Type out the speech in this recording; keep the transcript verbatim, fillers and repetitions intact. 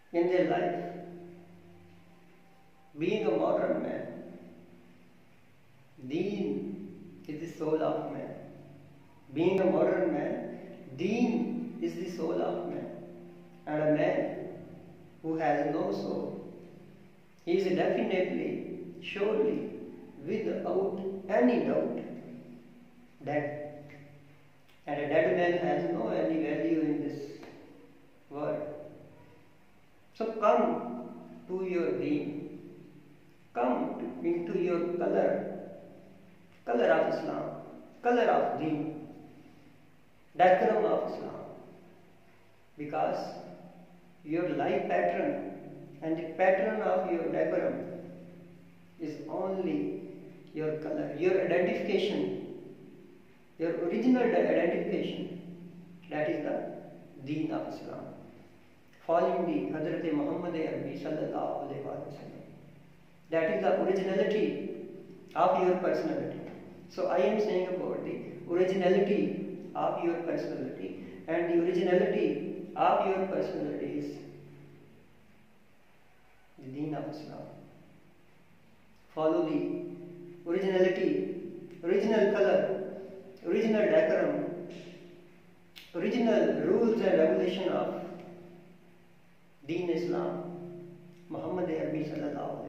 in their life. Being a modern man, Deen is the soul of man. Being a modern man, Deen is the soul of man. And a man who has no soul, he is definitely, surely, without any doubt, dead. And a dead man has no any value in this world. So come to your Deen, come to, into your color, color of Islam, color of Deen, decorum of Islam. Because your life pattern and the pattern of your decorum is only your color, your identification, your original identification. That is the Deen of Islam. Following the Hazrat Muhammad Arabi Sallallahu Alaihi Wasallam. That is the originality of your personality. So I am saying about the originality of your personality, and the originality of your personality is the Deen of Islam. Follow the originality, original color, original decorum, original rules and regulation of Deen Islam, Muhammad Arabi Sallallahu Alaihi Wasallam.